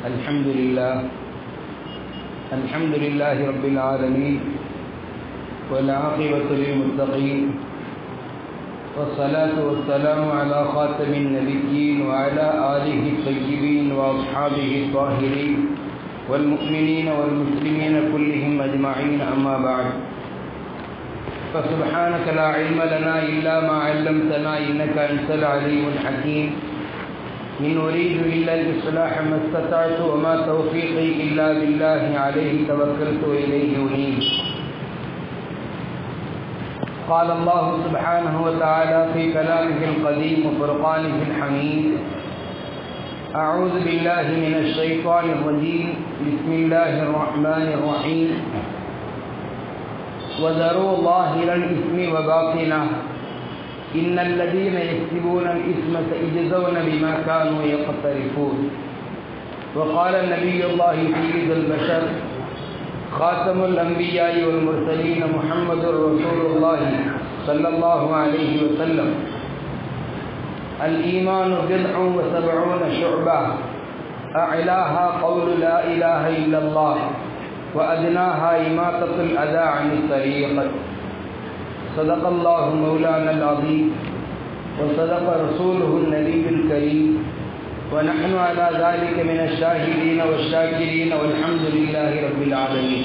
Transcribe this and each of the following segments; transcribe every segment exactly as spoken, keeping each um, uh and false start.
الحمد لله الحمد لله رب العالمين والعاقبة للمتقين والصلاة والسلام على خاتم النبيين وعلى آله الطيبين وأصحابه الطاهرين والمؤمنين والمسلمين كلهم أجمعين أما بعد فسبحانك لا علم لنا إلا ما علمتنا إنك أنت العليم الحكيم إن أريد إلا الإصلاح ما استطعت وما توفيقي إلا بالله عليه توكلت وإليه أنيب. قال الله سبحانه وتعالى في كلامه القديم وفرقانه الحميد: أعوذ بالله من الشيطان الرجيم بسم الله الرحمن الرحيم وذروا ظاهر الإثم وباطنه إن الذين يكسبون الإثم سيجزون بما كانوا يقترفون. وقال نبي الله سيد البشر خاتم الأنبياء والمرسلين محمد رسول الله صلى الله عليه وسلم: الإيمان بضع وسبعون شعبة أعلاها قول لا إله إلا الله وأدناها إماطة الأذى عن الطريق. صدق الله مولانا العظيم وصدق رسوله النبي الكريم ونحن على ذلك من الشاهدين والشاكرين والحمد لله رب العالمين.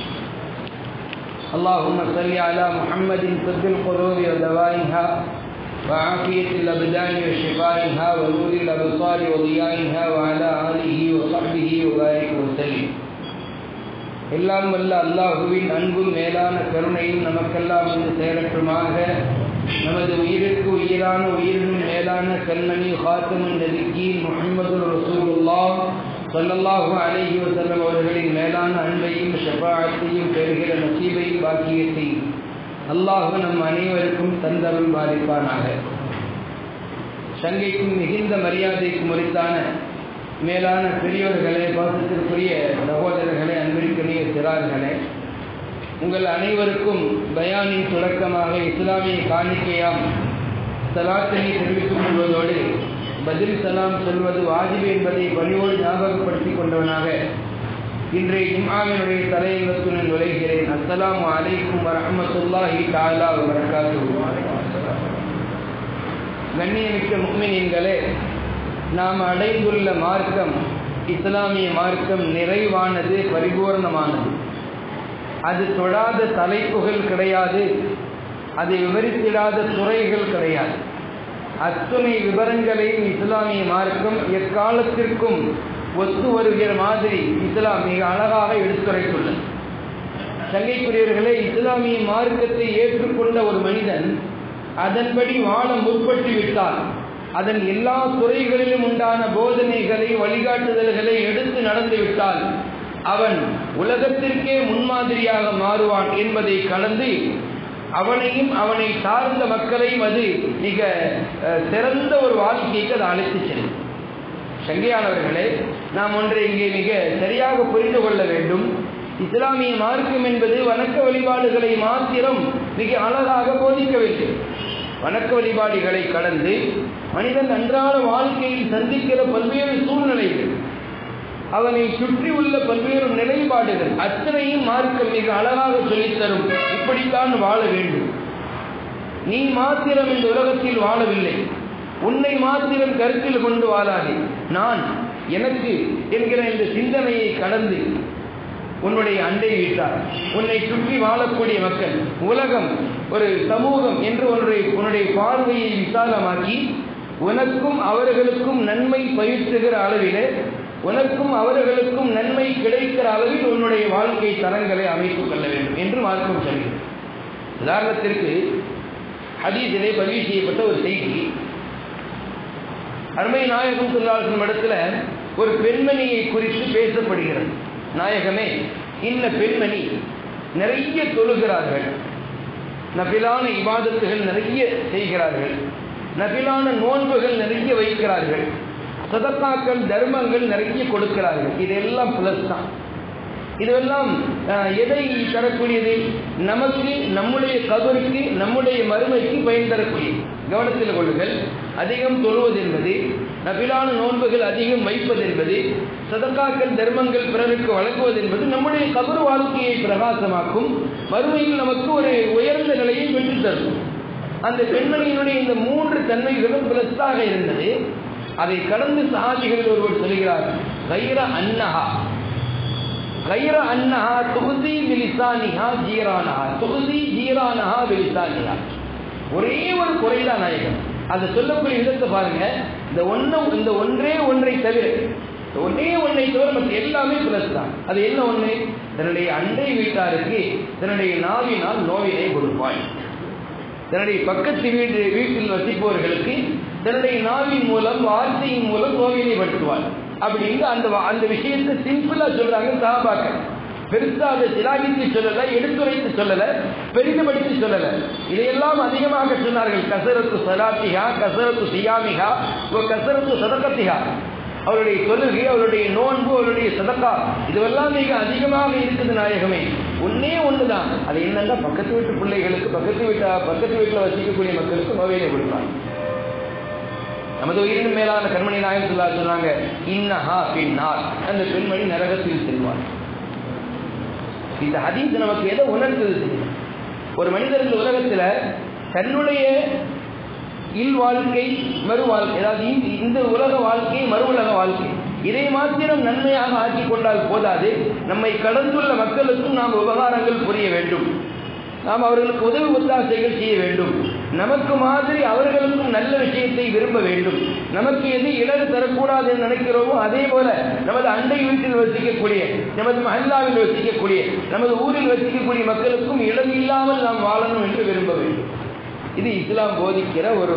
اللهم صل على محمد طب القلوب ودوائها وعافية الأبدان وشفائها ونور الأبصار وضيائها وعلى آله وصحبه وبارك وسلم. எல்லாம் வல்ல அல்லாஹுவின் அன்பும் மேலான கருணையும் நமக்கெல்லாம் வந்து சேரட்டுமாக. நமது உயிருக்கு உயிரான உயிரினும் மேலான கண்மணி ஹாத்தமுன் நபியீன் முஹம்மது ரசூலுல்லாஹ் ஸல்லல்லாஹு அலைஹி வஸல்லம் அவர்களின் மேலான அன்பையும் ஷஃபாஅத்தையும் பெறுகிற நசீபையும் பாக்கியத்தையும் அல்லாஹ் நம் அனைவருக்கும் தந்தருள் பாலிப்பானாக. சங்கைக்கும் மிகுந்த மரியாதைக்கும் உரித்தான மேலான பெரியோர்களே, பாசத்திற்குரிய சகோதரர்களே, அன்பிற்குரிய சிறார்களே, உங்கள் அனைவருக்கும் பயானின் தொடக்கமாக இஸ்லாமிய காணிக்கையாம் சலாத்தினை தெரிவித்துக் கொள்வதோடு பதில் சலாம் சொல்வது வாஜிபு என்பதை பணியோடு ஞாபகப்படுத்திக் கொண்டவனாக இன்றைய ஜும்ஆவினுடைய தலையங்கத்துடன் நுழைகிறேன். அஸ்ஸலாமு அலைக்கும் வரஹ்மத்துல்லாஹி தஆலா வ பரகாத்துஹு. கண்ணியமிக்க முஃமினீன்களே, நாம் அடைந்துள்ள மார்க்கம் இஸ்லாமிய மார்க்கம் நிறைவானது, பரிபூர்ணமானது. அது தொடாத தலைப்புகள் கிடையாது, அதை விவரித்திடாத துறைகள் கிடையாது. அத்துணை விவரங்களையும் இஸ்லாமிய மார்க்கம் எக்காலத்திற்கும் ஒத்து வருகிற மாதிரி இஸ்லாம் மிக அழகாக எடுத்துரைத்துள்ளது. சங்கைக்குரியவர்களே, இஸ்லாமிய மார்க்கத்தை ஏற்றுக்கொண்ட ஒரு மனிதன் அதன்படி வாழ முற்பட்டு விட்டால் அதன் எல்லா துறைகளிலும் உண்டான போதனைகளை வழிகாட்டுதல்களை எடுத்து நடந்துவிட்டால் அவன் உலகத்திற்கே முன்மாதிரியாக மாறுவான் என்பதை கலந்து அவனையும் அவனை சார்ந்த மக்களையும் அது மிக சிறந்த ஒரு வாழ்க்கைக்கு அது அழைத்து செல்லும். சங்கையானவர்களே, நாம் ஒன்றை இங்கே மிக சரியாக புரிந்து கொள்ள வேண்டும். இஸ்லாமிய மார்க்கம் என்பது வணக்க வழிபாடுகளை மாத்திரம் மிக அழகாக போதிக்கவில்லை. வணக்க வழிபாடுகளை கடந்து மனிதன் அன்றாட வாழ்க்கையில் சந்திக்கிற பல்வேறு சூழ்நிலைகள், அவனை சுற்றி உள்ள பல்வேறு நிலைப்பாடுகள் அத்தனையும் மார்க்கம் மிக அழகாக சொல்லித்தரும். இப்படித்தான் வாழ வேண்டும். நீ மாத்திரம் இந்த உலகத்தில் வாழவில்லை, உன்னை மாத்திரம் கருத்தில் கொண்டு வாழாதே. நான் எனக்கு என்கிற இந்த சிந்தனையை கடந்து உன்னுடைய அண்டை வீட்டார், உன்னை சுற்றி வாழக்கூடிய மக்கள், உலகம், ஒரு சமூகம் என்று ஒன்றை உன்னுடைய பார்வையை விசாலமாக்கி உனக்கும் அவர்களுக்கும் நன்மை பயிற்றுகிற அளவிலே, உனக்கும் அவர்களுக்கும் நன்மை கிடைக்கிற அளவில் உன்னுடைய வாழ்க்கை தரங்களை அமைத்துக் கொள்ள வேண்டும் என்று மார்க்கம் சொல்கிறது. உதாரணத்திற்கு ஹதீஸிலே பதிவு செய்யப்பட்ட ஒரு செய்தி, அருமை நாயகம் ஸல்லல்லாஹு அலைஹி வஸல்லம் இடத்துல ஒரு பெண்மணியை குறித்து பேசப்படுகிறது. நாயகமே, இந்த பெண்மணி நிறைய தொழுகிறார்கள், நபிலான இபாதத்துகள் நிறைய செய்கிறார்கள், நபிலான நோன்புகள் நிறைய வைக்கிறார்கள், சதக்காக்கள் தர்மங்கள் நிறைய கொடுக்கிறார்கள். இதெல்லாம் பிளஸ் தான். இதுவெல்லாம் எதை தரக்கூடியது? நமக்கு, நம்முடைய கபருக்கு, நம்முடைய மறுமைக்கு பயன் தரக்கூடியது. கவனத்தில் கொள்ளுங்கள். அதிகம் தொழுவது என்பது, நபிலான நோன்புகள் அதிகம் வைப்பது என்பது, சதக்காக்கள் தர்மங்கள் பிறருக்கு வழங்குவது என்பது நம்முடைய கபர் வாழ்க்கையை பிரகாசமாக்கும், மறுமையில் நமக்கு ஒரு உயர்ந்த நிலையை பெற்றுத் தரும். அந்த பெண்மணியினுடைய இந்த மூன்று தன்மைகளும் பிளஸ்தாக இருந்தது. அதை கடந்து சஹாபிகளில் ஒருவர் சொல்கிறார், கைர அன்னஹா கைர அன்னஹா துகுதி பிலிசானிஹா ஜீரானஹா துகுதி ஜீரானஹா பிலிசானிஹா. ஒரே ஒரு குறைதான் நாயகம். அதை சொல்லக்கூடிய விதத்தை பாருங்க. இந்த ஒன்றும் இந்த ஒன்றே ஒன்றை தவிர ஒன்னே ஒன்றை தவிர மற்ற எல்லாமே பிளஸ் தான். அது என்ன ஒன்று? தன்னுடைய அண்டை வீட்டாருக்கு தன்னுடைய நாவினால் நோவினை கொடுப்பாய். தன்னுடைய பக்கத்து வீடு வீட்டில் வசிப்பவர்களுக்கு தன்னுடைய நாவின் மூலம் வார்த்தையின் மூலம் நோவினை படுத்துவாள் அப்படின்னு அந்த அந்த விஷயத்தை சிம்பிளா சொல்றாங்க சஹாபாக்கள். பெருசா அதை சிலாகித்து சொல்லல, எடுத்துரைத்து சொல்லல, பெரிதுபடுத்தி சொல்லல. இதையெல்லாம் அதிகமாக சொன்னார்கள். கசரத்து சலாத்திகா, கசரத்து சியாமிகா, கசரத்து சதகத்திகா. அவருடைய தொழுகை, அவருடைய நோன்பு, அவருடைய சதக்கா, இதுவெல்லாம் மிக அதிகமாக இருக்குது நாயகமே. ஒன்னே ஒண்ணுதான். அது என்னன்னா, பக்கத்து வீட்டு பிள்ளைகளுக்கு, பக்கத்து வீட்டா பக்கத்து வீட்டில் வசிக்கக்கூடிய மக்களுக்கு நோவினை கொடுப்பாங்க. நமது உயிரின் மேலான கண்மணி நாயகம் சொல்லா சொன்னாங்க, இன்னஹா பின்னார், அந்த பெண்மணி நரகத்தில் செல்வார். இந்த ஹதீஸ் நமக்கு எதை உணர்த்துது? ஒரு மனிதர்கள் உலகத்துல தன்னுடைய இல் வாழ்க்கை மறு வாழ்க்கை, அதாவது இந்த உலக வாழ்க்கை மறு உலக வாழ்க்கை, இதை மாத்திரம் நன்மையாக ஆக்கிக் கொண்டால் போதாது, நம்மை கடந்துள்ள மக்களுக்கும் நாம் உபகாரங்கள் புரிய வேண்டும். நாம் அவர்களுக்கு உதவி ஒத்தாசைகள் செய்ய வேண்டும். நமக்கு மாதிரி அவர்களுக்கும் நல்ல விஷயத்தை விரும்ப வேண்டும். நமக்கு எது இடர் தரக்கூடாது என்று நினைக்கிறோமோ அதே போல நமது அண்டை வீட்டில் வசிக்கக்கூடிய, நமது மஹல்லாவில் வசிக்கக்கூடிய, நமது ஊரில் வசிக்கக்கூடிய மக்களுக்கும் இடம் இல்லாமல் நாம் வாழணும் என்று விரும்ப வேண்டும். இது இஸ்லாம் போதிக்கிற ஒரு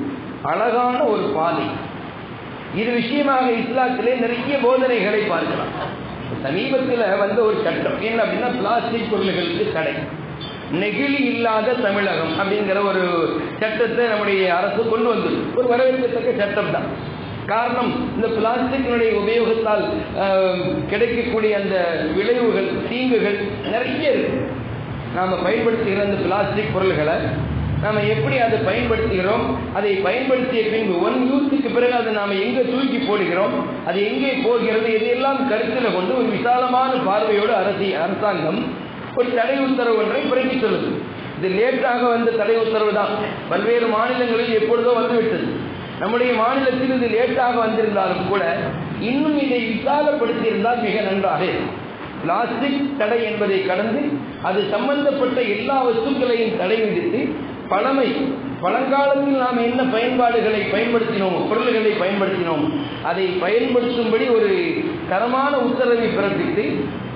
அழகான ஒரு பாதை. இது விஷயமாக இஸ்லாத்திலே நிறைய போதனைகளை பார்க்கலாம். சமீபத்தில் வந்த ஒரு சட்டம் என்ன அப்படின்னா, பிளாஸ்டிக் பொருள்களுக்கு தடை, நெகிழி இல்லாத தமிழகம் அப்படிங்கிற ஒரு சட்டத்தை நம்முடைய அரசு கொண்டு வந்தது. ஒரு வரவேற்கத்தக்க சட்டம் தான். காரணம், இந்த பிளாஸ்டிக்கினுடைய உபயோகத்தால் கிடைக்கக்கூடிய அந்த விளைவுகள், தீங்குகள் நிறைய இருக்கு. நாம் பயன்படுத்துகிற அந்த பிளாஸ்டிக் பொருள்களை நாம் எப்படி அதை பயன்படுத்துகிறோம், அதை பயன்படுத்திய பின்பு ஒன் யூஸுக்கு பிறகு அதை நாம் எங்கே தூக்கி போடுகிறோம், அது எங்கே போகிறது, இதையெல்லாம் கருத்தில் கொண்டு ஒரு விசாலமான பார்வையோடு அரசு அரசாங்கம் ஒரு தடை உத்தரவு ஒன்றை பிறக்கி சொல்லுது. இது லேட்டாக வந்த தடை உத்தரவு தான். பல்வேறு மாநிலங்களில் எப்பொழுதோ வந்துவிட்டது. நம்முடைய மாநிலத்தில் இது லேட்டாக வந்திருந்தாலும் கூட இன்னும் இதை விசாலப்படுத்தி இருந்தால் மிக நன்றாக. பிளாஸ்டிக் தடை என்பதை கடந்து அது சம்பந்தப்பட்ட எல்லா வஸ்துக்களையும் தடை விதித்து, பழமை பழங்காலத்தில் நாம் என்ன பயன்பாடுகளை பயன்படுத்தினோம், பொருள்களை பயன்படுத்தினோம், அதை பயன்படுத்தும்படி ஒரு தரமான உத்தரவை பிறப்பித்து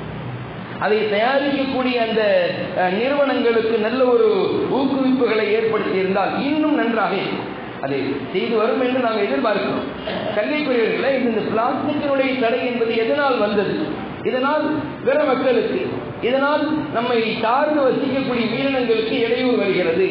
அதை தயாரிக்கக்கூடிய அந்த நிறுவனங்களுக்கு நல்ல ஒரு ஊக்குவிப்புகளை ஏற்படுத்தி இருந்தால் இன்னும் நன்றாக அதை செய்து வரும் என்று நாங்கள் எதிர்பார்க்கிறோம். கல்விக்குரியவர்களை, இந்த பிளாஸ்டிக்கினுடைய தடை என்பது எதனால் வந்தது? இதனால் பிற மக்களுக்கு, இதனால் நம்மை சார்ந்து வசிக்கக்கூடிய உயிரினங்களுக்கு இடையூறு வருகிறது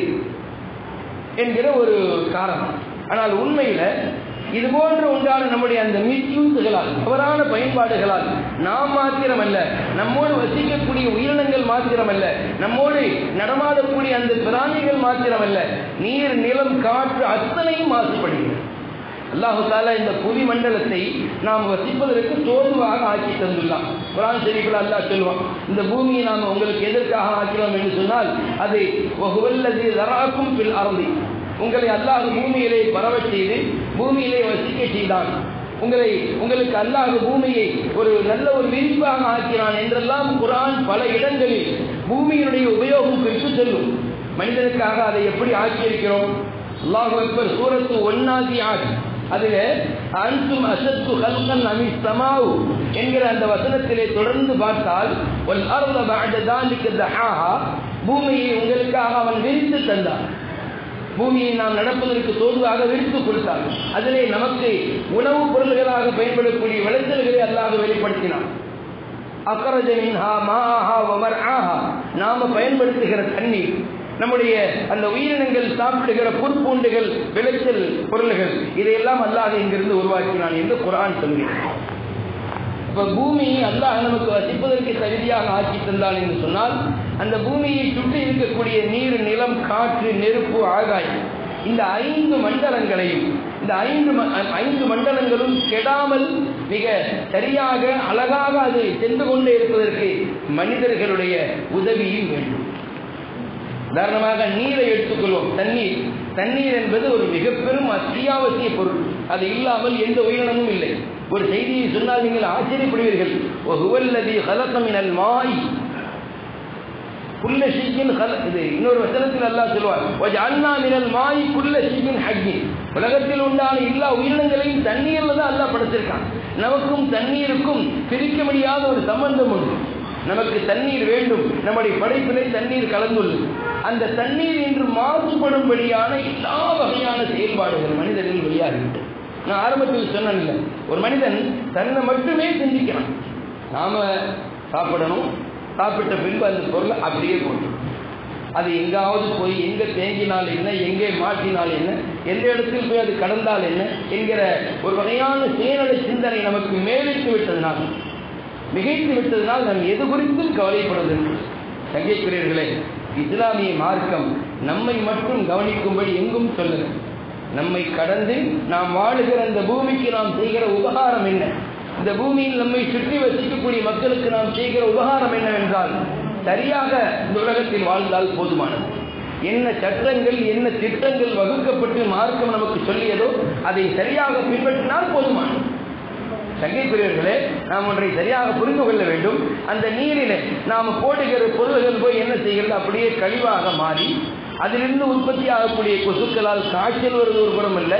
என்கிற ஒரு காரணம். ஆனால் உண்மையில இது போன்று உண்டான நம்முடைய அந்த மிஸ்யூஸ்களால், தவறான பயன்பாடுகளால் நாம் மாத்திரமல்ல, நம்மோடு வசிக்கக்கூடிய உயிரினங்கள் மாத்திரமல்ல, நம்மோடு நடமாடக்கூடிய அந்த பிராணிகள் மாத்திரமல்ல, நீர், நிலம், காற்று அத்தனையும் மாசுபடுகிறது. அல்லாஹு தஆலா இந்த புவி மண்டலத்தை நாம் வசிப்பதற்கு தோதுவாக ஆக்கி தந்துள்ளான். குர்ஆன் ஷரீஃபில் அல்லாஹ் சொல்வான், இந்த பூமியை நாம் உங்களுக்கு எதற்காக ஆக்கிறோம் என்று சொன்னால், அது வஹுவல்லதி ஸரஅக்கும் ஃபில் அர்தி, உங்களை அல்லாஹ் பூமியிலே பரவச் செய்து பூமியிலே வசிக்க செய்தான். உங்களை உங்களுக்கு அல்லாஹ் பூமியை ஒரு நல்ல ஒரு விரிப்பாக ஆக்கிறான் என்றெல்லாம் குர்ஆன் பல இடங்களில் பூமியினுடைய உபயோகம் குறித்து சொல்லும். மனிதனுக்காக அதை எப்படி ஆக்கியிருக்கிறோம்? அல்லாஹு அக்பர் சூரத்து ஒன்னாசியாத், அதில் அன்தும் அஷத்து கல்கன் அமி ஸமாஉ என்கிற அந்த வசனத்திலே தொடர்ந்து பார்த்தால், வல் அர்த பஅத ذلك தஹாஹா, பூமியை உங்களுக்காக அவன் விரித்து தந்தான். பூமியை நாம் நடப்பதற்கு தோதுவாக விரித்து கொடுத்தார். அதிலே நமக்கு உணவுப் பொருள்களாக பயன்படக்கூடிய விளைச்சல்களை அல்லாஹ் வெளிப்படுத்தினான். அக்ரஜ மின்ஹா மாஹா வ மர்ஆஹா, நாம பயன்படுத்துகிற தண்ணீர், நம்முடைய அந்த உயிரினங்கள் சாப்பிடுகிற புற்பூண்டுகள், விளைச்சல் பொருள்கள், இதையெல்லாம் அல்லாஹ் இங்கிருந்து உருவாக்கினான் என்று குர்ஆன் சொல்கிறது. அப்ப பூமியை அல்லாஹ் நமக்கு வசிப்பதற்கு தகுதியாக ஆக்கி தந்தான் என்று சொன்னால் அந்த பூமியை சுற்றி இருக்கக்கூடிய நீர், நிலம், காற்று, நெருப்பு, ஆகாயம், இந்த ஐந்து மண்டலங்களையும் இந்த ஐந்து ஐந்து மண்டலங்களும் கெடாமல் மிக சரியாக அழகாக அது சென்று கொண்டே இருப்பதற்கு மனிதர்களுடைய உதவியும் வேண்டும். உதாரணமாக நீரை எடுத்துக்கொள்வோம். தண்ணீர் தண்ணீர் என்பது ஒரு மிக பெரும் அத்தியாவசிய பொருள். அது இல்லாமல் எந்த உயிரினமும் இல்லை. ஒரு செய்தியை சொன்னால் நீங்கள் ஆச்சரியப்படுவீர்கள். இன்னொரு வசனத்தில் அல்லாஹ் சொல்வார், உலகத்தில் உண்டான எல்லா உயிரினங்களையும் தண்ணீர்ல தான் அல்லாஹ் படைச்சிருக்கான். நமக்கும் தண்ணீருக்கும் பிரிக்க முடியாத ஒரு சம்பந்தம் உண்டு. நமக்கு தண்ணீர் வேண்டும், நம்முடைய படைப்பிலே தண்ணீர் கலந்துள்ளது. அந்த தண்ணீர் என்று மாசுபடும்படியான எல்லா வகையான செயல்பாடுகள் மனிதர்கள் வெளியாகிவிட்டது. நான் ஆரம்பத்தில் சொன்னேன், இல்லை, ஒரு மனிதன் தன்னை மட்டுமே சிந்திக்கிறான். நாம சாப்பிடணும், சாப்பிட்ட பின்பு அந்த பொருளை அப்படியே போட்டு அது எங்காவது போய் எங்கே தேங்கினால் என்ன, எங்கே மாற்றினால் என்ன, எந்த இடத்தில் போய் அது கடந்தால் என்ன என்கிற ஒரு வகையான சுயநல சிந்தனை நமக்கு மேலிட்டு விட்டதனால், மிகைத்து விட்டதனால் நாம் எது குறித்தும் கவலைப்படுவதற்கு. சங்கைக்குரியர்களே, இஸ்லாமிய மார்க்கம் நம்மை மட்டும் கவனிக்கும்படி எங்கும் சொல்லுங்கள். நம்மை கடந்து நாம் வாழுகிற அந்த பூமிக்கு நாம் செய்கிற உபகாரம் என்ன, இந்த பூமியில் நம்மை சுற்றி வசிக்கக்கூடிய மக்களுக்கு நாம் செய்கிற உபகாரம் என்னவென்றால், சரியாக இந்த உலகத்தில் வாழ்ந்தால் போதுமானது. என்ன சட்டங்கள் என்ன திட்டங்கள் வகுக்கப்பட்டு மார்க்கம் நமக்கு சொல்லியதோ அதை சரியாக பின்பற்றினால் போதுமானது. சங்கைக்குரியவர்களே, நாம் ஒன்றை சரியாக புரிந்து கொள்ள வேண்டும். அந்த நீரிலே நாம் போடுகிற பொருள்கள் போய் என்ன செய்கிறது, அப்படியே கழிவாக மாறி அதிலிருந்து உற்பத்தி ஆகக்கூடிய கொசுக்களால் காய்ச்சல் வருவது ஒரு புறம் அல்ல,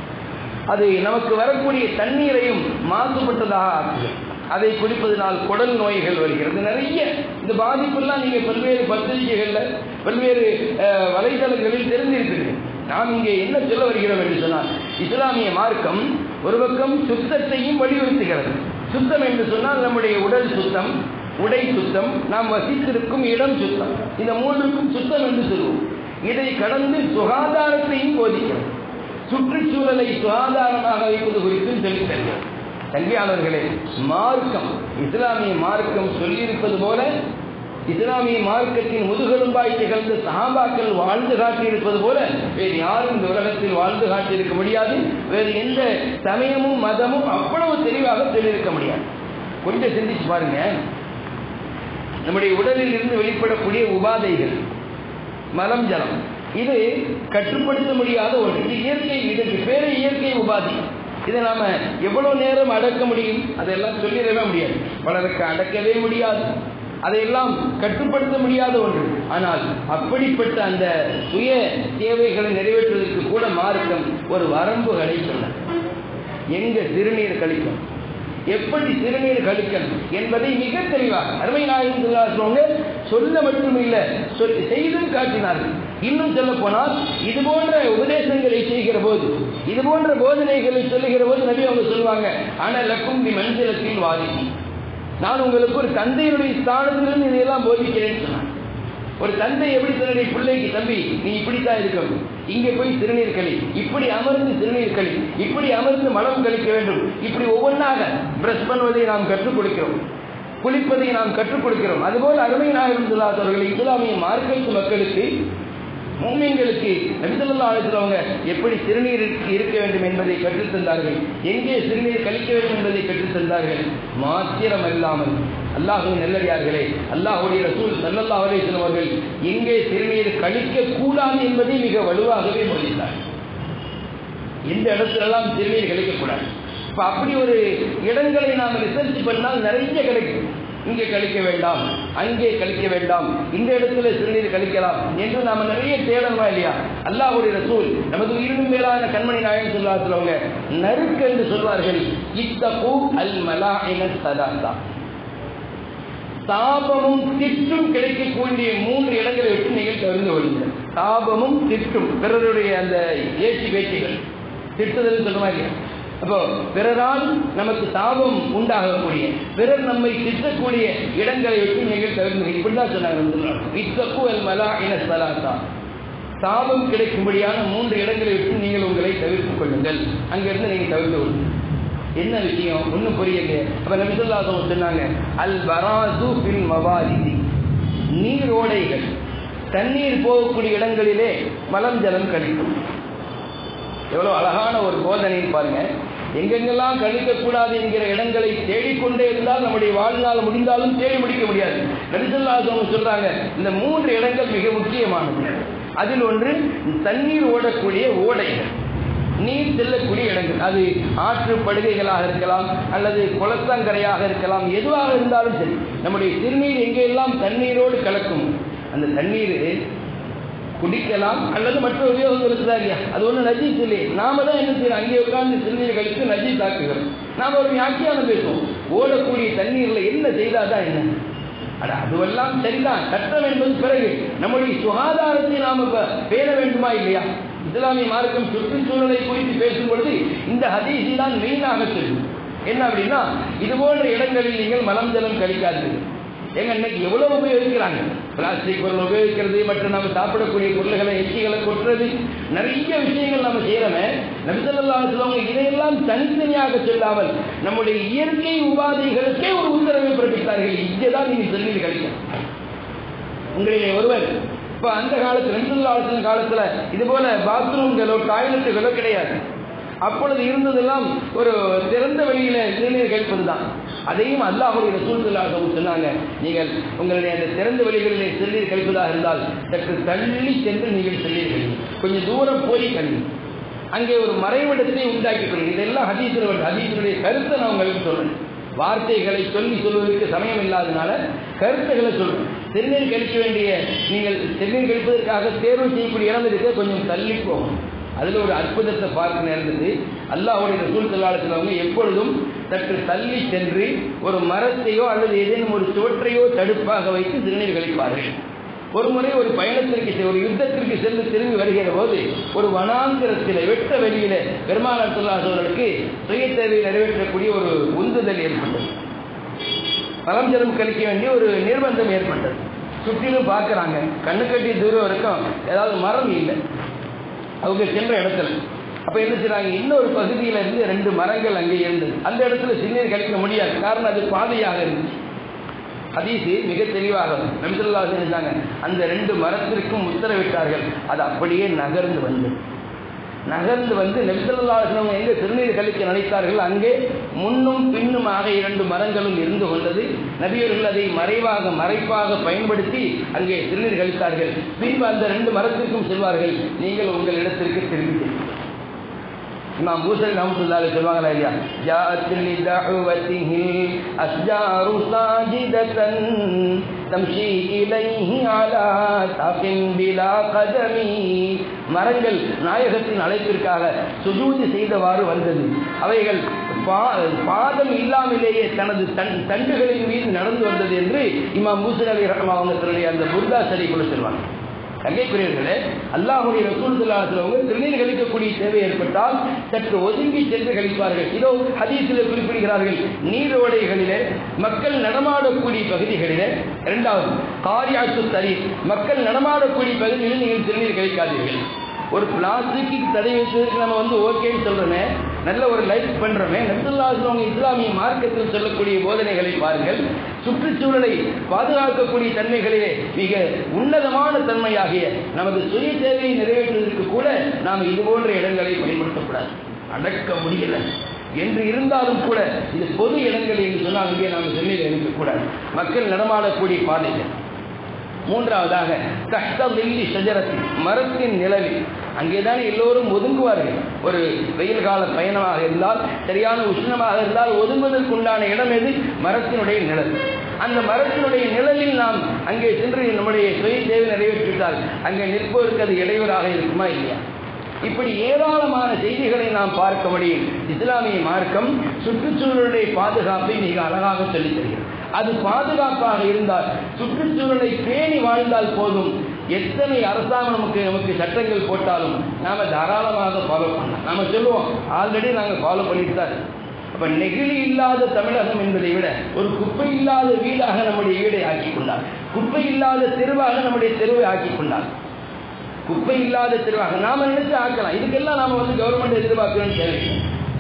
அது நமக்கு வரக்கூடிய தண்ணீரையும் மாசுபட்டதாக ஆக்குது. அதை குடிப்பதனால் குடல் நோய்கள் வருகிறது. நிறைய இந்த பாதிப்பெல்லாம் நீங்கள் பல்வேறு பத்திரிகைகளில் பல்வேறு வலைதளங்களில் தெரிந்திருக்கிறீர்கள். நாம் இங்கே என்ன சொல்ல வருகிறோம் என்று சொன்னால், இஸ்லாமிய மார்க்கம் ஒரு பக்கம் சுத்தத்தையும் வலியுறுத்துகிறது. சுத்தம் என்று சொன்னால் நம்முடைய உடல் சுத்தம், உடை சுத்தம், நாம் வசித்திருக்கும் இடம் சுத்தம், இந்த மூன்றுக்கும் சுத்தம் என்று சொல்லுவோம். இதை கடந்து சுகாதாரத்தையும் போதிக்கிறது. சுற்றுச்சூழலை சுகாதாரமாக வைப்பது குறித்தும் சொல்லித் தருகிறது. கல்வியாளர்களே, மார்க்கம் இஸ்லாமிய மார்க்கம் சொல்லியிருப்பது போல இஸ்லாமிய மார்க்கத்தின் முதுகெலும்பாய் திகழ்ந்த சஹாபாக்கள் வாழ்ந்து காட்டியிருப்பது போல வேறு யாரும் இந்த உலகத்தில் வாழ்ந்து காட்டியிருக்க முடியாது. வேறு எந்த சமயமும் மதமும் அவ்வளவு தெளிவாக சொல்லியிருக்க முடியாது. கொஞ்சம் சிந்திச்சு பாருங்க. நம்முடைய உடலில் இருந்து வெளிப்படக்கூடிய உபாதைகள், மலம், ஜலம், இது கட்டுப்படுத்த முடியாத ஒன்று. இது இயற்கை, இதற்கு பேரு இயற்கை உபாதி. இதை நாம எவ்வளவு நேரம் அடக்க முடியும்? அதெல்லாம் சொல்லிடவே முடியாது. பலருக்கு அடக்கவே முடியாது, அதையெல்லாம் கட்டுப்படுத்த முடியாத ஒன்று. ஆனால் அப்படிப்பட்ட அந்த சுய தேவைகளை நிறைவேற்றுவதற்கு கூட மார்க்கம் ஒரு வரம்புகளை சொன்ன. எங்க சிறுநீர் கழிக்கும், எப்படி சிறுநீர் கழிக்கணும் என்பதை மிக தெளிவாக அருமை நாயகம் சொல்ல மட்டும் இல்லை, செய்தும் காட்டினார்கள். இன்னும் சொல்ல போனால், இது போன்ற உபதேசங்களை செய்கிற போது, இது போன்ற போதனைகளை சொல்லுகிற போது நபி அவங்க சொல்லுவாங்க, ஆனால் லக்கும் பி மஞ்சளத்தில் வாதி, நான் உங்களுக்கு ஒரு தந்தையினுடைய ஸ்தானத்திலிருந்து இதையெல்லாம் போதிக்கிறேன்னு சொன்னாங்க. ஒரு தந்தை எப்படி தன்னுடைய பிள்ளைக்கு, தம்பி நீ இப்படித்தான் இருக்கணும், இங்கே போய் சிறுநீர் கழி, இப்படி அமர்ந்து சிறுநீர் கழி, இப்படி அமர்ந்து மலம் கழிக்க வேண்டும், இப்படி ஒவ்வொன்றாக பிரஷ் பண்ணுவதை நாம் கற்றுக் கொடுக்கிறோம், குளிப்பதை நாம் கற்றுக் கொடுக்கிறோம். அதுபோல் அருமை நாயகம் ஸல்லல்லாஹு அலைஹி வஸல்லம் இஸ்லாமிய மார்க்கத்து மக்களுக்கு, முஃமின்களுக்கு நபி ஸல்லல்லாஹு அலைஹி வஸல்லம் எப்படி சிறுநீர் இருக்க வேண்டும் என்பதை கற்றுத் தந்தார்கள், எங்கே சிறுநீர் கழிக்க வேண்டும் என்பதை கற்றுத் தந்தார்கள். மாத்திரம் அல்லாமல் அல்லாஹ்வின் நல்லடியார்களே, அல்லாஹ்வுடைய ரசூல் ஸல்லல்லாஹு அலைஹி வஸல்லம் அவர்கள் எங்கே சிறுநீர் கழிக்க கூடாது என்பதை மிக வலுவாகவே போதித்தார். எந்த இடத்துலெல்லாம் சிறுநீர் கழிக்கக்கூடாது. இப்போ அப்படி ஒரு இடங்களை நாம் ரிசர்ச் பண்ணால் நிறைய கிடைக்கும். இங்கே கழிக்க வேண்டாம், அங்கே கழிக்க வேண்டாம், இந்த இடத்துல சிறுநீர் கழிக்கலாம் என்று நாம நிறைய தேடணுமா இல்லையா? அல்லாஹ்வுடைய ரசூல் நமது உயிரினும் மேலான கண்மணி நாயகம் ஸல்லல்லாஹு அலைஹி வஸல்லம் நறுக்கு என்று சொல்வார்கள், இத்தகு அல் மலாஇன ஸலாஸா, தாபமும் திட்டும் கிடைக்கக்கூடிய மூன்று இடங்களை விட்டு நீங்கள் தவிர்த்து கொள்ளுங்கள். தாபமும் திட்டும், பிறருடைய அந்த ஏசி பேச்சுகள், திட்டுதல் சொல்லுமா இல்லையா? அப்போ பிறரால் நமக்கு தாபம் உண்டாகக்கூடிய, பிறர் நம்மை திட்டக்கூடிய இடங்களை விட்டு நீங்கள் தவிர்த்து, இப்படிதான் சொன்னாங்க. தாபம் கிடைக்கும்படியான மூன்று இடங்களை விட்டு நீங்கள் உங்களை தவிர்த்துக் கொள்ளுங்கள், அங்கிருந்து நீங்கள் தவிர்த்து கொள்ளுங்கள். என்ன விஷயம் ஒன்றும் புரியலையே. அப்ப நபி ஸல்லல்லாஹு அலைஹி வஸல்லம் சொன்னாங்க, அல் பராது ஃபில் மவாரிதி, நீரோடைகள் தண்ணீர் போகக்கூடிய இடங்களிலே மலம் ஜலம் கழிக்கும். எவ்வளவு அழகான ஒரு போதனைன்னு பாருங்க. எங்கெங்கெல்லாம் கழிக்கக்கூடாது என்கிற இடங்களை தேடிக்கொண்டே இருந்தால் நம்முடைய வாழ்நாள் முடிந்தாலும் தேடி முடிக்க முடியாது. நபி ஸல்லல்லாஹு அலைஹி வஸல்லம் சொல்றாங்க, இந்த மூன்று இடங்கள் மிக முக்கியமானது. அதில் ஒன்று தண்ணீர் ஓடக்கூடிய ஓடைகள், நீர் செல்லக்கூடிய இடங்கள். அது ஆற்று படுகைகளாக இருக்கலாம் அல்லது குளத்தங்கரையாக இருக்கலாம், எதுவாக இருந்தாலும் சரி. நம்முடைய சிறுநீர் எங்கெல்லாம் தண்ணீரோடு கலக்கும், அந்த தண்ணீர் குடிக்கலாம் அல்லது மற்ற உபயோகங்களுக்கு தான் இல்லையா, அது ஒன்றும் நஜீஸ் இல்லையே. நாம தான் என்ன செய்யறோம், அங்கே உட்கார்ந்து சிறுநீர் கழித்து நஜீஸ் ஆக்குகிறோம். நாம ஒரு வியாக்கியானம் பேசுவோம், ஓடக்கூடிய தண்ணீர்ல என்ன செய்தாதான் என்ன. அட அதுவெல்லாம் சரிதான், சட்டம் என்பது பிறகு நம்முடைய சுகாதாரத்தை நாம பேண வேண்டுமா இல்லையா? இஸ்லாமிய மார்க்கம் சுற்றுச்சூழலை குறித்து பேசும் பொழுது இந்த ஹதீஸை தான் மெயினாக சொல்லும். என்ன அப்படின்னா, இது போன்ற இடங்களில் நீங்கள் மலம் ஜலம் கழிக்காதீர்கள். எங்க இன்னைக்கு எவ்வளவு உபயோகிக்கிறாங்க, பிளாஸ்டிக் பொருள் உபயோகிக்கிறது, மற்றும் நம்ம சாப்பிடக்கூடிய பொருள்களை எச்சிகளை கொட்டுறது, நிறைய விஷயங்கள் நம்ம செய்யறோமே. நபி ஸல்லல்லாஹு அலைஹி வஸல்லம் இதையெல்லாம் தனித்தனியாக சொல்லாமல் நம்முடைய இயற்கை உபாதைகளுக்கே ஒரு உத்தரவை பிறப்பித்தார்கள். இங்கேதான் நீங்க சொல்லி கழிக்கணும். உங்களிலே ஒருவர் இப்ப அந்த காலத்துல நபி ஸல்லல்லாஹு அலைஹி வஸல்லம் காலத்துல இது போல பாத்ரூம்களோ டாய்லெட்டுகளோ கிடையாது. அப்பொழுது இருந்ததெல்லாம் ஒரு திறந்த வெளியில சிறுநீர் கழிப்பதுதான். அதையும் அல்லாஹ்வுடைய ரசூல் ஸல்லல்லாஹு அலைஹி வஸல்லம் சொன்னாங்க, நீங்கள் உங்களுடைய அந்த திறந்த வெளிகளிலே சிறுநீர் கழிப்பதாக இருந்தால் சற்று தள்ளி சென்று நீங்கள் சிறுநீர் கழிங்க, கொஞ்சம் தூரம் போய் கழிங்க, அங்கே ஒரு மறைவிடத்தை உண்டாக்கி கொள்ளுங்க. இதெல்லாம் ஹதீஸில் ஹதீஸினுடைய கருத்தை நான் உங்களுக்கு சொல்றேன். வார்த்தைகளை சொல்லி சொல்வதற்கு சமயம் இல்லாதனால கருத்துக்களை சொல்றேன். சிறுநீர் கழிக்க வேண்டிய நீங்கள் சிறுநீர் கழிப்பதற்காக தேர்வு செய்யக்கூடிய இடம் இருக்க கொஞ்சம் தள்ளி போகும். அதுல ஒரு அற்புதத்தை பார்க்க நேர்ந்தது. அல்லாஹ்வுடைய ரசூல் ஸல்லல்லாஹு அலைஹி வஸல்லம் எப்பொழுதும் சற்று தள்ளி சென்று ஒரு மரத்தையோ அல்லது ஏதேனும் ஒரு சுவற்றையோ தடுப்பாக வைத்து சிறுநீர் கழிப்பார்கள். ஒரு முறை ஒரு பயணத்திற்கு ஒரு யுத்தத்திற்கு சென்று திரும்பி வருகிற போது ஒரு வனாந்திரத்தில வெட்ட வெளியில பெருமானார் ஸல்லல்லாஹு அலைஹி வஸல்லமுக்கு சுய தேவையை நிறைவேற்றக்கூடிய ஒரு உந்துதல் ஏற்பட்டது. மலம் ஜலம் கழிக்க வேண்டிய ஒரு நிர்பந்தம் ஏற்பட்டது. சுற்றிலும் பார்க்கிறாங்க, கண்ணு கட்டி தூரம் வரைக்கும் ஏதாவது மரம் இல்லை அவங்க சென்ற இடத்துல. அப்ப என்ன செய்றாங்க, இன்னொரு பகுதியில இருந்து ரெண்டு மரங்கள் அங்கே இருந்தது. அந்த இடத்துல சிறுநீர் கழிக்க முடியாது, காரணம் அது பாதையாக இருந்துச்சு. ஹதீஸ் மிக தெளிவாக நபி ஸல்லல்லாஹு அலைஹி வஸல்லம் செஞ்சாங்க, அந்த ரெண்டு மரத்திற்கும் உத்தரவிட்டார்கள். அது அப்படியே நகர்ந்து வந்து நகர்ந்து வந்து நபி ஸல்லல்லாஹு அலைஹி வஸல்லம் எங்கே சிறுநீர் கழிக்க நினைத்தார்கள் அங்கே முன்னும் பின்னுமாக இரண்டு மரங்களும் இருந்து கொண்டது. நபியர்கள் அதை மறைவாக மறைப்பாக பயன்படுத்தி அங்கே சிறுநீர் கழித்தார்கள். பின்பு அந்த ரெண்டு மரத்திற்கும் செல்வார்கள், நீங்கள் உங்கள் இடத்திற்கு திரும்பி. இமாம் பூசரி ரஹ்மத்துல்லாஹி அலைஹி சொல்வாங்களா இல்லையா, ஜாஅத் லிதஅவதிஹில் அஸ்ஜாரு சாஜிததன் தம்ஷி இலைஹி அலா தஃபின் பிலா கதமி. மரங்கள் நாயகத்தின் அழைப்பிற்காக சுஜூது செய்தவாறு வந்தது. அவைகள் பாதம் இல்லாமலேயே தனது தண்டுகளின் மீது நடந்து வந்தது என்று இமாம் பூசரி அலி ரஹ்மத்துல்லாஹி அந்த புர்தா ஷரீஃப்ல சொல்வாங்க. கண்ணியக்குரியவர்களே, அல்லாஹ்வுடைய ரசூல் ஸல்லல்லாஹு அலைஹி வஸல்லம் திருநீர் கழிக்கக்கூடிய தேவை ஏற்பட்டால் சற்று ஒதுங்கி சென்று கழிப்பார்கள். இதோ ஹதீஸில் குறிப்பிடுகிறார்கள், நீரோடைகளிலே மக்கள் நடமாடக்கூடிய பகுதிகளிலே. இரண்டாவது காரியாத்து தரீர், மக்கள் நடமாடக்கூடிய பகுதிகளில் நீங்கள் திருநீர் கழிக்காதீர்கள். ஒரு பிளாஸ்டிக் தடை வைத்ததற்கு நம்ம வந்து ஓகேன்னு சொல்றோமே, நல்ல ஒரு லைஃப் பண்றோமே. நபி ஸல்லல்லாஹு அலைஹி வஸல்லம் இஸ்லாமிய மார்க்கத்தில் சொல்லக்கூடிய போதனைகளை பாருங்கள். சுற்றுச்சூழலை பாதுகாக்கக்கூடிய தன்மைகளிலே மிக உன்னதமான தன்மையாகிய நமது சுய தேவையை நிறைவேற்றுவதற்கு கூட நாம் இது போன்ற இடங்களை பயன்படுத்தக்கூடாது. அடக்க முடியல என்று இருந்தாலும் கூட இது பொது இடங்கள் என்று சொன்னால் அங்கே நாம் சென்னையில் இருக்கக்கூடாது. மக்கள் நடமாடக்கூடிய பாதைகள். மூன்றாவதாக கஷ்டமில்லி ஷஜரத்தி, மரத்தின் நிழலில் அங்கேதான் எல்லோரும் ஒதுங்குவார்கள். ஒரு வெயில் கால பயணமாக இருந்தால், சரியான உஷ்ணமாக இருந்தால் ஒதுங்குவதற்குண்டான இடம் எது? மரத்தினுடைய நிழல். அந்த மரத்தினுடைய நிழலில் நாம் அங்கே சென்று நம்முடைய சுய தேவை நிறைவேற்றிவிட்டால் அங்கே நிற்பதற்கு அது இடையூறாக இருக்குமா இல்லையா? இப்படி ஏராளமான செய்திகளை நாம் பார்க்க முடியும். இஸ்லாமிய மார்க்கம் சுற்றுச்சூழலுடைய பாதுகாப்பை மிக அழகாக சொல்லித் தருகிறது. அது பாதுகாப்பாக இருந்தால், சுற்றுச்சூழலை பேணி வாழ்ந்தால் போதும். எத்தனை அரசாங்கம் நமக்கு நமக்கு சட்டங்கள் போட்டாலும் நாம தாராளமாக ஃபாலோ பண்ணலாம். நாம சொல்லுவோம், ஆல்ரெடி நாங்கள் ஃபாலோ பண்ணிட்டு தான். அப்ப நெகிழி இல்லாத தமிழகம் என்பதை விட ஒரு குப்பை இல்லாத வீடாக நம்முடைய வீடை ஆக்கி கொண்டார், குப்பை இல்லாத தெருவாக நம்முடைய தெருவை ஆக்கி கொண்டார். குப்பை இல்லாத தெருவாக நாம நினைச்சு ஆக்கலாம். இதுக்கெல்லாம் நாம வந்து கவர்மெண்ட் எதிர்பார்க்கணும்னு தேவையில்லை.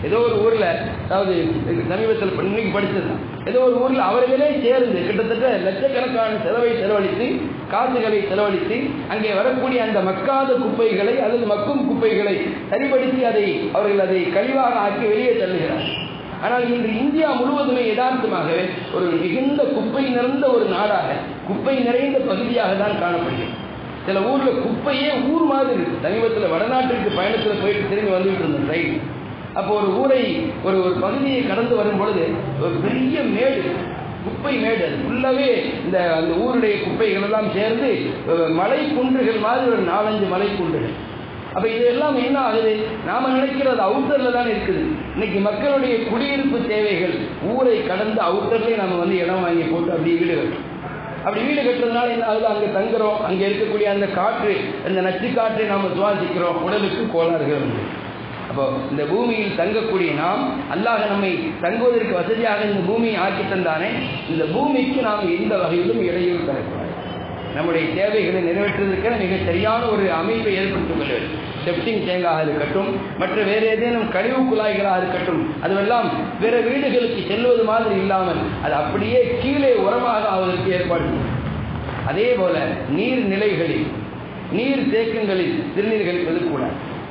ஏதோ ஒரு ஊர்ல, அதாவது சமீபத்தில் இன்னைக்கு படிச்சது, ஏதோ ஒரு ஊர்ல அவர்களே சேர்ந்து கிட்டத்தட்ட லட்சக்கணக்கான செலவை செலவழித்து காசுகளை செலவழித்து அங்கே வரக்கூடிய அந்த மக்காத குப்பைகளை அல்லது மக்கும் குப்பைகளை சரிபடுத்தி அதை அவர்கள் அதை கழிவாக ஆக்கி வெளியே தள்ளுகிறார். ஆனால் இன்று இந்தியா முழுவதுமே யதார்த்தமாகவே ஒரு மிகுந்த குப்பை நிறைந்த ஒரு நாடாக, குப்பை நிறைந்த பகுதியாக தான் காணப்படுகிறது. சில ஊர்ல குப்பையே ஊர் மாதிரி இருக்கு. சமீபத்தில் வடநாட்டிற்கு பயணத்தில் போயிட்டு திரும்பி வந்துட்டு இருந்தோம் ட்ரெயின். அப்போ ஒரு ஊரை ஒரு ஒரு பகுதியை கடந்து வரும் பொழுது ஒரு பெரிய மேடு, குப்பை மேடு, அது ஃபுல்லாவே இந்த அந்த ஊருடைய குப்பைகள் எல்லாம் சேர்ந்து மலை குன்றுகள் மாதிரி ஒரு நாலஞ்சு மலை குன்றுகள். அப்ப இதெல்லாம் என்ன ஆகுது? நாம நினைக்கிறது அவுட்டர்ல தான் இருக்குது. இன்னைக்கு மக்களுடைய குடியிருப்பு தேவைகள் ஊரை கடந்து அவுட்டர்லேயே நம்ம வந்து இடம் வாங்கி போட்டு அப்படி வீடு கட்டுறோம். அப்படி வீடு கட்டுறதுனால என்ன ஆகுது? அங்கே தங்குறோம், அங்கே இருக்கக்கூடிய அந்த காற்று, அந்த நச்சு காற்றை நாம் சுவாசிக்கிறோம், உடலுக்கு கோளாறுகள் உண்டு. அப்போ இந்த பூமியில் தங்கக்கூடிய நாம், அல்லாஹ் நம்மை தங்குவதற்கு வசதியாக இந்த பூமியை ஆக்கி தந்தானே, இந்த பூமிக்கு நாம் எந்த வகையிலும் இடையூறு தரக்கூடாது. நம்முடைய தேவைகளை நிறைவேற்றுவதற்கு மிக சரியான ஒரு அமைப்பை ஏற்படுத்திக் கொள்ள வேண்டும். செப்டிங் டேங்காக இருக்கட்டும், மற்ற வேறு ஏதேனும் கழிவு குழாய்களாக இருக்கட்டும், அதுவெல்லாம் வேற வீடுகளுக்கு செல்வது மாதிரி இல்லாமல் அது அப்படியே கீழே உரமாக ஆவதற்கு ஏற்பாடு செய்யும். அதே போல நீர் நிலைகளில், நீர் தேக்கங்களில் சிறுநீர் கழிப்பது கூட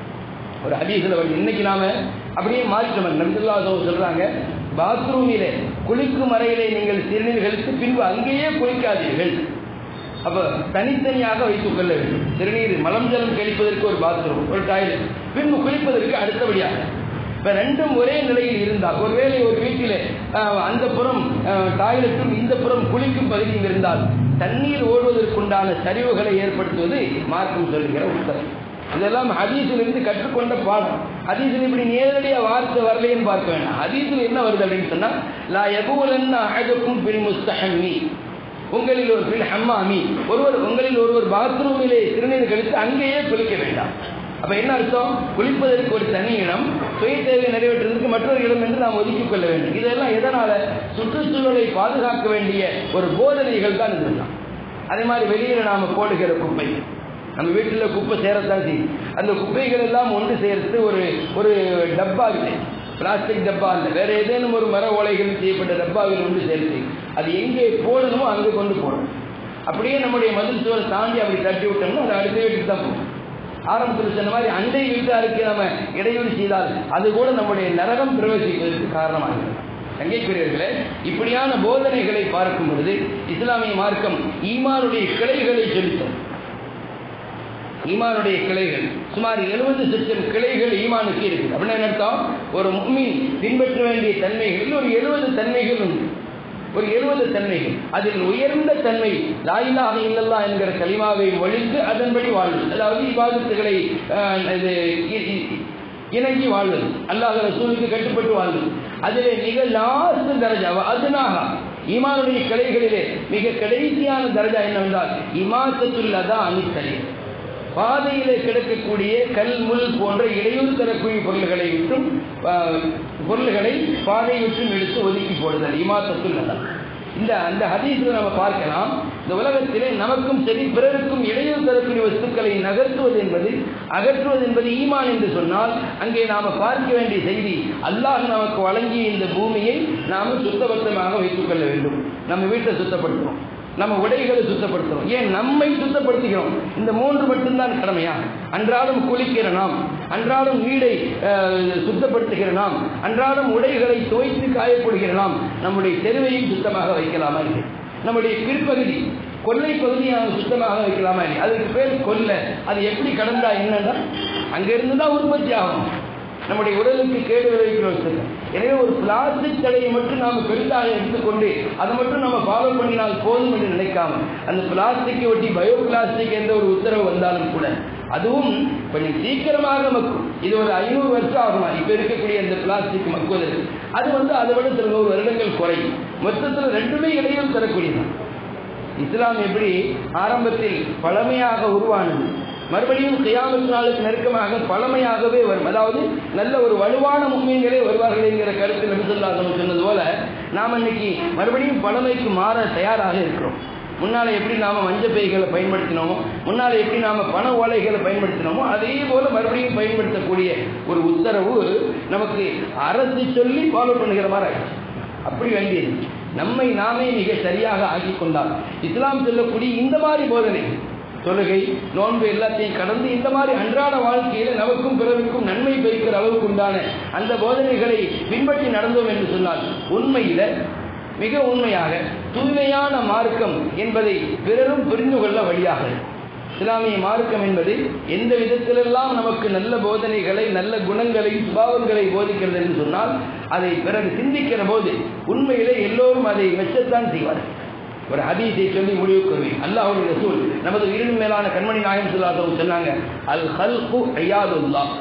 ஒரு ஹதீஸ்ல வருது. இன்னைக்கு நாம அப்படியே மாறிட்டோம். நபிஸல்லல்லாஹு அலைஹி வஸல்லம் சொல்றாங்க, பாத்ரூமிலே குளிக்கும் அறையிலே நீங்கள் சிறுநீர் கழித்து பின்பு அங்கேயே குளிக்காதீர்கள். அப்ப தனித்தனியாக வைத்துக் கொள்ள வேண்டும். சிறுநீர் மலம் ஜலம் கழிப்பதற்கு ஒரு பாத்ரூம், ஒரு டாய்லெட், பின்பு குளிப்பதற்கு அடுத்தபடியாக. இப்ப ரெண்டும் ஒரே நிலையில் இருந்தால், ஒருவேளை ஒரு வீட்டிலே அந்த புறம் டாய்லெட்டும் இந்த புறம் குளிக்கும் பகுதியும் இருந்தால் தண்ணீர் ஓடுவதற்குண்டான சரிவுகளை ஏற்படுத்துவது மார்க்கம் சொல்லுகிற உத்தரவு. இதெல்லாம் ஹதீஸில் இருந்து கற்றுக்கொண்ட பாடம். ஹதீஸில் இப்படி நேரடியாக வார்த்தை வரலைன்னு பார்க்க வேண்டாம். ஹதீஸில் என்ன வருது அப்படின்னு சொன்னா, லா யபூலன்ன அஹதுக்கும் பில் முஸ்தஹம்மி, உங்களில் ஒரு பில் ஹம்மாமி, ஒருவர் உங்களில் ஒருவர் பாத்ரூமிலே சிறுநீர் கழித்து அங்கேயே குளிக்க வேண்டாம். அப்ப என்ன அர்த்தம்? குளிப்பதற்கு ஒரு தனி இடம், சுய தேவை நிறைவேற்றுவதற்கு மற்றொரு இடம் என்று நாம் ஒதுக்கிக் கொள்ள வேண்டும். இதெல்லாம் எதனால? சுற்றுச்சூழலை பாதுகாக்க வேண்டிய ஒரு போதனைகள் தான் இதெல்லாம். அதே மாதிரி வெளியில நாம போடுகிற குப்பை, நம்ம வீட்டில் குப்பை சேரத்தான் செய்யும். அந்த குப்பைகள் எல்லாம் ஒன்று சேர்த்து ஒரு ஒரு டப்பா இல்லை, பிளாஸ்டிக் டப்பா இல்லை, வேற ஏதேனும் ஒரு மர ஓலைகள் செய்யப்பட்ட டப்பாவில் ஒன்று சேர்த்து அது எங்கே போடணுமோ அங்கே கொண்டு போடணும். அப்படியே நம்முடைய மதில் சுவரை தாண்டி அப்படி தட்டி விட்டோம்னா அது அடுத்த வீட்டுக்கு தான் போகும். ஆரம்பத்தில் சொன்ன மாதிரி அண்டை வீட்டாருக்கு நம்ம இடையூறு செய்தால் அது கூட நம்முடைய நரகம் பிரவேசிப்பதற்கு காரணமாகிறது. தங்கைக்குரியவர்களே, இப்படியான போதனைகளை பார்க்கும் பொழுது இஸ்லாமிய மார்க்கம் ஈமானுடைய கிளைகளை செலுத்தும். ஈமானுடைய கிளைகள் சுமார் எழுபது லட்சம் கிளைகள் ஈமானுக்கு இருக்குது. அப்படின்னா என்ன அர்த்தம்? ஒரு முஃமின் பின்பற்ற வேண்டிய தன்மைகளில் ஒரு எழுபது தன்மைகள் உண்டு. ஒரு எழுபது தன்மைகள். அதில் உயர்ந்த தன்மை லா இலாஹ இல்லல்லாஹ் என்கிற கலிமாவை ஒழித்து அதன்படி வாழ்வது, அதாவது இபாதத்துகளை இணங்கி வாழ்வது, அல்லாஹ் ரசூலுக்கு கட்டுப்பட்டு வாழ்வது. அதிலே மிக லாஸ்ட் தரஜா அதுனாக ஈமானுடைய கிளைகளிலே மிக கடைசியான தரஜா என்னவென்றால் இமாசத்துல் அதா அனித்தலி, பாதையிலே கிடக்கக்கூடிய கல் முள் போன்ற இடையூறு தரக்கூடிய பொருள்களை விட்டும் பொருள்களை பாதையை விட்டும் எடுத்து ஒதுக்கி போடுதல் இமாசத்துல் அதா. இந்த அந்த ஹதீஸில் நம்ம பார்க்கலாம், இந்த உலகத்திலே நமக்கும் சரி பிறருக்கும் இடையூறு தரக்கூடிய வஸ்துக்களை நகர்த்துவது என்பது அகற்றுவது என்பது ஈமான் என்று சொன்னால், அங்கே நாம பார்க்க வேண்டிய செய்தி, அல்லாஹ் நமக்கு வழங்கிய இந்த பூமியை நாம சுத்தபத்தமாக வைத்துக் கொள்ள வேண்டும். நம்ம வீட்டை சுத்தப்படுத்துறோம், நம்ம உடைகளை சுத்தப்படுத்துறோம், ஏன் நம்மை சுத்தப்படுத்துகிறோம். இந்த மூன்று மட்டும்தான் கடமையா? அன்றாடம் குளிக்கிற நாம், அன்றாடம் வீடை சுத்தப்படுத்துகிற நாம், அன்றாடம் உடைகளை துவைத்து காயப்படுகிற நாம் நம்முடைய தெருவையும் சுத்தமாக வைக்கலாமா இல்லை? நம்முடைய பிற்பகுதி கொல்லை பகுதியை நாம் சுத்தமாக வைக்கலாமா இல்லை? அதுக்கு பேர் கொல்லை. அது எப்படி கடந்தா என்னன்னா அங்கிருந்து தான் உற்பத்தி ஆகும். நம்முடைய உடலுக்கு கேடு விளைவிக்கிற வசதி. எனவே ஒரு பிளாஸ்டிக் தடையை மட்டும் நாம் பெரிதாக எடுத்துக்கொண்டு அதை மட்டும் நம்ம ஃபாலோ பண்ணினால் போதும் என்று நினைக்காம, அந்த பிளாஸ்டிக்கை ஒட்டி பயோ பிளாஸ்டிக் என்ற ஒரு உத்தரவு வந்தாலும் கூட அதுவும் கொஞ்சம் சீக்கிரமாக மக்கும். இது ஒரு ஐநூறு வருஷம் ஆகுமா இப்ப இருக்கக்கூடிய அந்த பிளாஸ்டிக் மக்குவதற்கு? அது வந்து அதை விட சில நூறு வருடங்கள் குறையும். மொத்தத்தில் ரெண்டுமே இடையும் தரக்கூடியது. இஸ்லாம் எப்படி ஆரம்பத்தில் பழமையாக உருவானது, மறுபடியும் கியாமத் நாளுக்கு நெருக்கமாக பழமையாகவே வரும். அதாவது நல்ல ஒரு வலுவான முஃமின்களே வருவார்கள் என்கிற கருத்து நபி ஸல்லல்லாஹு அலைஹி வஸல்லம் சொன்னது போல நாம் இன்னைக்கு மறுபடியும் பழமைக்கு மாற தயாராக இருக்கிறோம். முன்னாலே எப்படி நாம மஞ்சள் பைகளை பயன்படுத்தினோமோ, முன்னாலே எப்படி நாம பண ஓலைகளை பயன்படுத்தினோமோ, அதே போல மறுபடியும் பயன்படுத்தக்கூடிய ஒரு உத்தரவு நமக்கு அரசு சொல்லி ஃபாலோ பண்ணுகிற மாதிரி ஆயிடுச்சு. அப்படி வேண்டியது நம்மை நாமே மிக சரியாக ஆக்கி கொண்டால் இஸ்லாம் சொல்லக்கூடிய இந்த மாதிரி போதனை, தொழுகை நோன்பு எல்லாத்தையும் கடந்து இந்த மாதிரி அன்றாட வாழ்க்கையில நமக்கும் பிறருக்கும் நன்மை பெருக்கிற அளவுக்கு உண்டான அந்த போதனைகளை பின்பற்றி நடந்தோம் என்று சொன்னால் உண்மையில மிக உண்மையாக தூய்மையான மார்க்கம் என்பதை பிறரும் புரிந்து கொள்ள வழியாக இஸ்லாமிய மார்க்கம் என்பது எந்த விதத்திலெல்லாம் நமக்கு நல்ல போதனைகளை நல்ல குணங்களை சுபாவங்களை போதிக்கிறது என்று சொன்னால் அதை பிறர் சிந்திக்கிற போது உண்மையிலே எல்லோரும் அதை மெச்சத்தான் செய்வார்கள். ஒரு ஹதீஸை சொல்லி முடிவுக்கு வருவேன். அல்லாஹ்வுடைய ரசூல் நமது உயிரின் மேலான கண்மணி நாயகம் ஸல்லல்லாஹு அலைஹி வஸல்லம் சொன்னாங்க, அல் ஹல்கு ஐயாதுல்லாஹ்,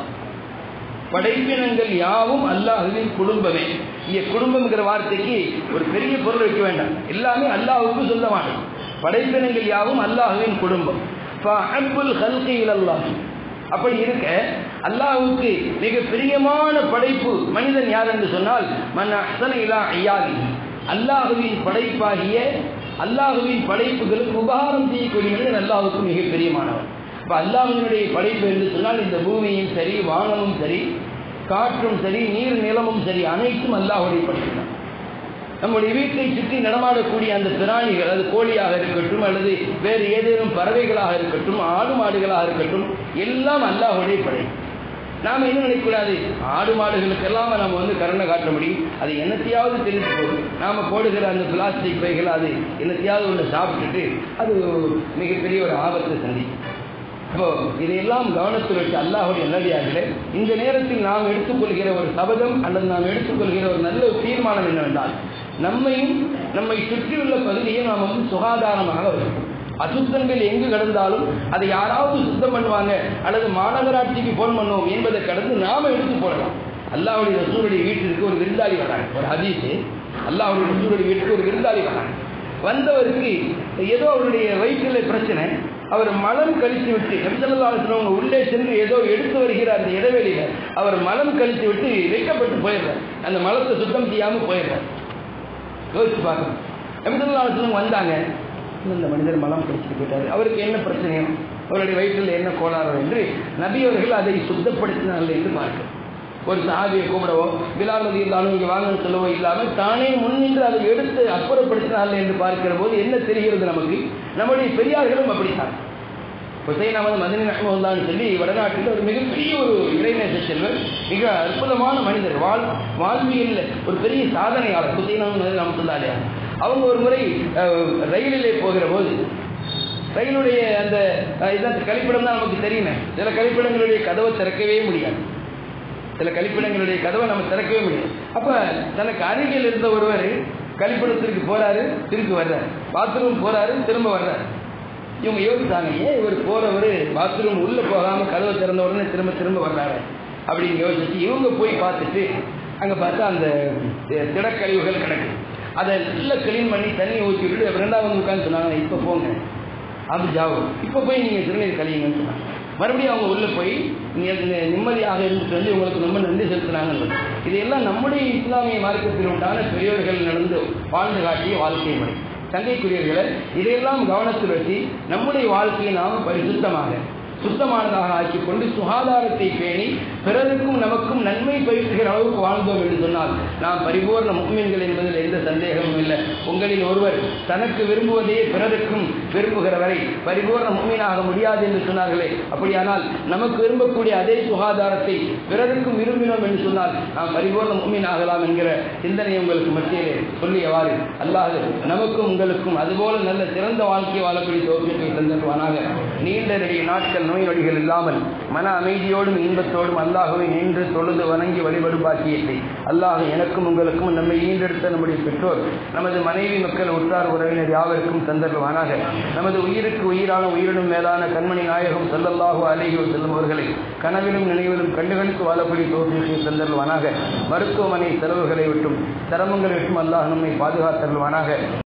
படைப்பினங்கள் யாவும் அல்லாஹ்வின் குடும்பமே. இங்கே குடும்பம்ங்கிற வார்த்தைக்கு ஒரு பெரிய பொருள் வைக்க வேண்டாம், எல்லாமே அல்லாஹ்வுக்கு சொந்தமானது. படைப்பினங்கள் யாவும் அல்லாஹ்வின் குடும்பம். ஃபஅப்புல் ஹல்கி இலல்லாஹ், அப்படி இருக்க அல்லாஹ்வுக்கு மிக பிரியமான படைப்பு மனிதன் யார் என்று சொன்னால் மன் அஹ்ஸன இலா ஐயாதிஹி, அல்லாஹ்வின் படைப்பாகிய அல்லாஹ்வின் படைப்புகளுக்கு உபகாரம் செய்யக்கூடிய மனிதன் அல்லாஹ்வுக்கு மிக பிரியமானவன். இப்போ அல்லாஹ்வினுடைய படைப்பு என்று சொன்னால் இந்த பூமியும் சரி, வானமும் சரி, காற்றும் சரி, நீர் நிலமும் சரி, அனைத்தும் அல்லாஹ்வுடைய படைப்பு தான். நம்முடைய வீட்டை சுற்றி நடமாடக்கூடிய அந்த பிராணிகள், அது கோழியாக இருக்கட்டும் அல்லது வேறு ஏதேனும் பறவைகளாக இருக்கட்டும், ஆடு மாடுகளாக இருக்கட்டும், எல்லாம் அல்லாஹ்வுடைய படைப்பு. நாம் என்ன நினைக்கூடாது, ஆடு மாடுகளுக்கெல்லாம் நம்ம வந்து கருணை காட்ட முடியும், அது என்னத்தையாவது தெரிஞ்சு போகும், நாம் போடுகிற அந்த பிளாஸ்டிக் பைகள் அது என்னத்தையாவது ஒன்று சாப்பிட்டுட்டு அது மிகப்பெரிய ஒரு ஆபத்தை சந்திக்கும். இப்போ இதையெல்லாம் கவனத்தில் வச்சு அல்லாஹ்வுடைய நல்லடியார்களே, இந்த நேரத்தில் நாம் எடுத்துக்கொள்கிற ஒரு சபதம் அல்லது நாம் எடுத்துக்கொள்கிற ஒரு நல்ல தீர்மானம் என்னவென்றால், நம்மையும் நம்மை சுற்றியுள்ள பகுதியை நாம் வந்து சுகாதாரமாக வைப்போம். அசுத்தங்கள் எங்கு கடந்தாலும் அதை யாராவது சுத்தம் பண்ணுவாங்க அல்லது மாநகராட்சிக்கு போன் பண்ணுவோம் என்பதை கடந்து நாம எடுத்து போடலாம். அல்லாஹ்வுடைய ரசூலுடைய வீட்டிற்கு ஒரு விருந்தாளி வராங்க. ஒரு ஹதீஸ், அல்லாஹ்வுடைய ரசூலுடைய வீட்டுக்கு ஒரு விருந்தாளி வராங்க. வந்தவருக்கு ஏதோ அவருடைய வயிற்றில் பிரச்சனை, அவர் மலம் கழித்து விட்டு நபி ஸல்லல்லாஹு அலைஹி வஸல்லம் உள்ளே சென்று ஏதோ எடுத்து வருகிற அந்த இடைவெளியில அவர் மலம் கழித்து விட்டு வைக்கப்பட்டு போயிடுறார். அந்த மலத்தை சுத்தம் செய்யாமல் போயிடுறார். யோசிச்சு பார்க்கணும். நபி ஸல்லல்லாஹு அலைஹி வஸல்லம் வந்தாங்க, இந்த மனிதர் மலம் கழிச்சுட்டு போயிட்டாரு, அவருக்கு என்ன பிரச்சனையோ, அவருடைய வயிற்றில் என்ன கோளாறோ என்று நபி அவர்கள் அதை சுத்தப்படுத்தினார்கள் என்று பார்க்க. ஒரு சஹாபியை கூப்பிடவோ பிலால் ரலியல்லாஹு இங்கே வாங்கன்னு சொல்லவோ இல்லாமல் தானே முன்னின்று அதை எடுத்து அப்புறப்படுத்தினார்கள் என்று பார்க்கிற போது என்ன தெரிகிறது நமக்கு, நம்முடைய பெரியார்களும் அப்படித்தான். ஹுசைன் அஹமது மதனி ரஹ்மத்துல்லாஹி சொல்லி வடநாட்டில் ஒரு மிகப்பெரிய ஒரு இறைநேச செல்வர், மிக அற்புதமான மனிதர், வாழ் வாழ்வியல் ஒரு பெரிய சாதனையாளர் ஹுசைன் அஹமது ரஹ்மத்துல்லாஹி. அவங்க ஒரு முறை ரயிலிலே போகிற போது ரயிலுடைய அந்த இதான் கழிப்பிடம் தான் நமக்கு தெரியுமே, சில கழிப்பிடங்களுடைய கதவை திறக்கவே முடியாது, சில கழிப்பிடங்களுடைய கதவை நம்ம திறக்கவே முடியாது. அப்ப தனக்கு அருகில் இருந்த ஒருவர் கழிப்பிடத்திற்கு போறாரு, திருப்பி வர்றாரு, பாத்ரூம் போறாரு, திரும்ப வர்றாரு. இவங்க யோசிச்சாங்க, ஏன் இவர் போறவர் பாத்ரூம் உள்ள போகாம கதவை திறந்த உடனே திரும்ப திரும்ப வர்றாரு அப்படின்னு யோசிச்சு இவங்க போய் பார்த்துட்டு அங்க பார்த்தா அந்த திடக்கழிவுகள் கிடக்கு. அதை நல்லா கிளீன் பண்ணி தண்ணி ஊற்றி விட்டு ரெண்டாவது உட்காந்து சொன்னாங்க, இப்போ போங்க அது ஜாவோ, இப்போ போய் நீங்கள் சிறுநீர் கழியுங்கன்னு சொன்னாங்க. மறுபடியும் அவங்க உள்ளே போய் நிம்மதியாக இருந்துட்டு வந்து உங்களுக்கு ரொம்ப நன்றி செலுத்தினாங்க. இதையெல்லாம் நம்முடைய இஸ்லாமிய மார்க்கத்தில் உண்டான பெரியவர்கள் நடந்து வாழ்ந்து காட்டிய வாழ்க்கை முறை. சங்கைக்குரியவர்களை இதையெல்லாம் கவனத்தில் வச்சு நம்முடைய வாழ்க்கையை நாம் பரிசுத்தமாக சுத்தமானதாக ஆக்கிக் கொண்டு சுகாதாரத்தை பேணி பிறருக்கும் நமக்கும் நன்மை பயிற்றுகிற அளவுக்கு வாழ்ந்தோம் என்று சொன்னால் நாம் பரிபூர்ண முஃமின்கள் என்பதில் எந்த சந்தேகமும் இல்லை. உங்களில் ஒருவர் தனக்கு விரும்புவதையே பிறருக்கும் விரும்புகிற வரை பரிபூர்ண முஃமினாக முடியாது என்று சொன்னார்களே, அப்படியானால் நமக்கு விரும்பக்கூடிய அதே சுகாதாரத்தை பிறருக்கும் விரும்பினோம் என்று சொன்னால் நாம் பரிபூர்ண முஃமின் ஆகலாம் என்கிற சிந்தனை உங்களுக்கு மத்தியிலே சொல்லியவாறு அல்லாஹ் நமக்கும் உங்களுக்கும் அதுபோல நல்ல சிறந்த வாழ்க்கையை வாழக்கூடிய தௌஃபீக்கை தந்தருவானாக. நீண்ட நெடிய நாட்கள் நோய் நொடிகள் இல்லாமல் மன அமைதியோடும் இன்பத்தோடும் அல்லாஹ்வை நின்று தொழுது வணங்கி வழிபடும் பாக்கியத்தை அல்லாஹ் எனக்கும் உங்களுக்கும் நம்மை ஈண்டெடுத்த நம்முடைய பெற்றோர், நமது மனைவி மக்கள், உற்றார் உறவினர் யாவருக்கும் தந்தருவானாக. நமது உயிருக்கு உயிரான உயிரினும் மேலான கண்மணி நாயகம் ஸல்லல்லாஹு அலைஹி வஸல்லம் அவர்களை கனவிலும் நினைவிலும் கண்டுகளுக்கு வாழக்கூடிய தௌஃபீக்கை தந்தருவானாக. மருத்துவமனை செலவுகளை விட்டும் சிரமங்களை விட்டும் அல்லாஹ் நம்மை பாதுகாத்தருவானாக.